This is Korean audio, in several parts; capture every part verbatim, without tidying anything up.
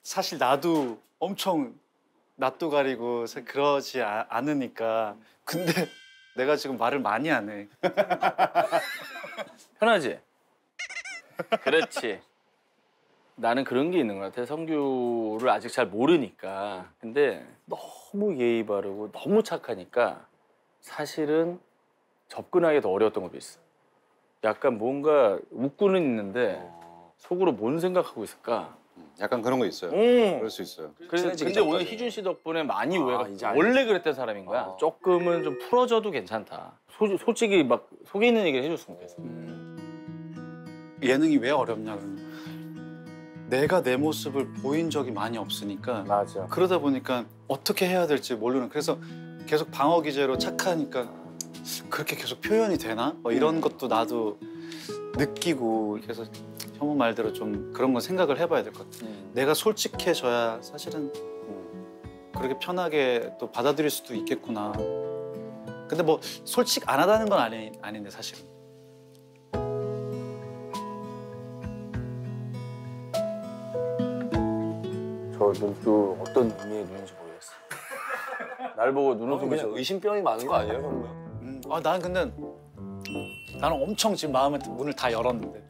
사실 나도 엄청 낯도 가리고 그러지 아, 않으니까. 근데 내가 지금 말을 많이 안 해. 편하지? 그렇지. 나는 그런 게 있는 것 같아. 성규를 아직 잘 모르니까. 근데 너무 예의 바르고 너무 착하니까 사실은 접근하기 더 어려웠던 것도 있어. 약간 뭔가 웃고는 있는데 속으로 뭔 생각하고 있을까? 약간 그런 거 있어요. 음. 그럴 수 있어요. 그래서 근데 오늘 희준 씨 덕분에 많이 오해가 아, 이제 원래 그랬던 사람인 거야. 아. 조금은 좀 풀어줘도 괜찮다. 소, 솔직히 막 속에 있는 얘기를 해줬으면 좋겠어. 음. 예능이 왜 어렵냐면 내가 내 모습을 보인 적이 많이 없으니까 맞아. 그러다 보니까 어떻게 해야 될지 모르는. 그래서 계속 방어 기제로 착하니까 그렇게 계속 표현이 되나? 뭐 이런 것도 나도 느끼고 그래서 혐오 말대로 좀 그런 건 생각을 해봐야 될 것 같아. 음. 내가 솔직해져야 사실은 그렇게 편하게 또 받아들일 수도 있겠구나. 근데 뭐 솔직 안 하다는 건 아니, 아닌데 사실은. 저 눈도 어떤 의미의 눈인지 모르겠어. 날 보고 눈웃음이 그냥 의심병이 많은 거 아니에요, 형님? 음, 아, 난 근데 나는 엄청 지금 마음의 문을 다 열었는데.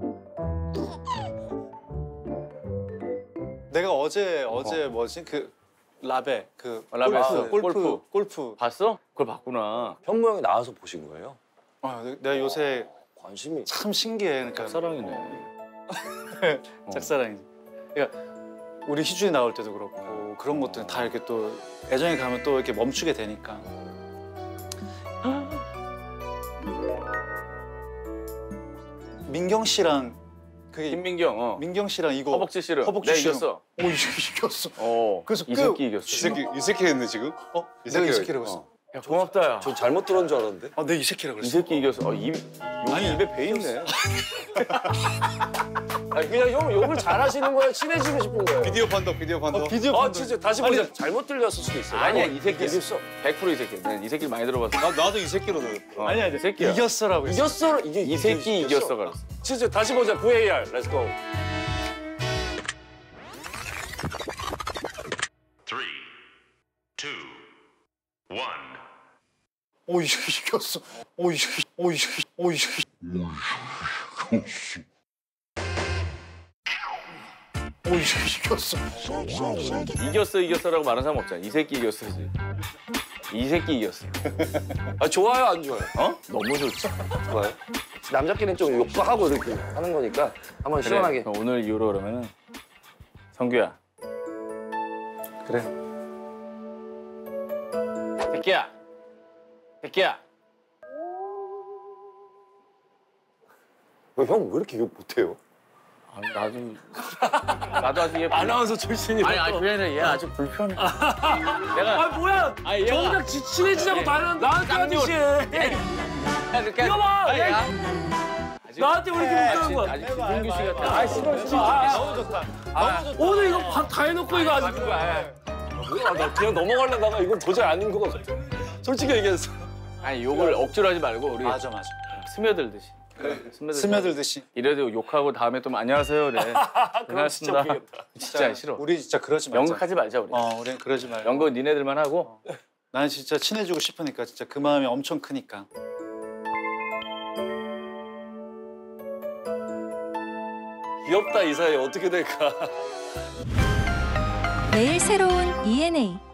내가 어제 어제 어. 뭐지 그 라베 그 아, 라베 골프, 봤어. 골프 골프. 골프. 봤어? 그걸 봤구나. 현무 형이 나와서 보신 거예요? 어, 내가 요새 관심이. 참 신기해. 그러니까 짝사랑이네. 어. 짝사랑이지. 그러니까 우리 희준이 나올 때도 그렇고 그런 것들 다 이렇게 또 애정에 가면 또 이렇게 멈추게 되니까. 민경 씨랑 그게 김민경, 어. 민경 씨랑 이거 허벅지 씨름. 허벅지 내가 씨름. 이겼어. 오 이겼어. 어. 그래서 이 그- 새끼 이겼어. 이 새끼 이 새끼 했네 지금? 어? 이 내가 이 새끼가- 새끼라고 했어. 어. 야, 고맙다, 야. 저 잘못 들은 줄 알았는데. 아, 내가 이 새끼라고 이 그랬어. 새끼 이겼어. 어, 입, 욕이 아니, 입에 배 있네. 아니, 그냥 형 욕을 잘하시는 거예요? 친해지고 싶은 거예요? 비디오 판독 비디오 판독. 어, 비디오 아, 판독. 진짜 다시 아니, 보자. 잘못 들렸을 수도 있어요. 아니야, 이 새끼. 이겼어. 백 퍼센트 이 새끼. 내가 이 새끼를 많이 들어봤어. 나 나도 이 새끼로 들었어. 어, 아니야, 이 새끼야. 이겼어라고 했어. 이겼어. 이게 이 새끼 이겼어, 그랬어. 진짜 다시 보자. 브이에이알. 렛츠 고. Three, two, one. 오 이겼어. 오 이겼어. 오 이겼어. 오 이겼어. 오 이겼어. 이겼어, 이겼어라고 말하는 사람 없잖아. 이 새끼 이겼어지. 이 새끼 이겼어. 아, 좋아요, 안 좋아요? 어? 너무 좋지. 좋아요. 남자끼리는 좀 욕도 하고 이렇게 하는 거니까 한번 시원하게. 그래, 오늘 이후로 그러면은 성규야. 그래. 새끼야. 새끼야. 형 왜 이렇게 욕 못해요? 아, 나도 나도 아직 얘 아나운서 출신이라. 아니, 아니 그게 아니라 얘 아직 불편해. 내가 아, 뭐야? 아니, 얘가 정작 지- 친해지자고 나는 나한테 하는 짓. 이거 봐! 나한테 왜 이렇게 아직 못하는 거야? 아직 김민규 씨 같아. 아, 싫어, 싫어. 아, 너무 좋다. 오늘 이거 밥 다 해놓고 이거 아직. 거야. 뭐야, 나 그냥 넘어가려다가 이건 도저히 아닌 거 같아. 솔직히 얘기했어. 아니 욕을 억지로 하지 말고 우리 맞아 맞아. 스며들듯이. 스며들듯이. 스며들듯이. 이래도 욕하고 다음에 또 안녕하세요 그래. 그럼 진짜 웃기겠다. 진짜 싫어. 우리 진짜 그러지 말자. 연극하지 말자 우리. 어, 우리 그러지 말자. 연극 니네들만 하고. 나는 진짜 친해지고 싶으니까 진짜 그 마음이 엄청 크니까. 귀엽다, 이 사이 어떻게 될까? 매일 새로운 이엔에이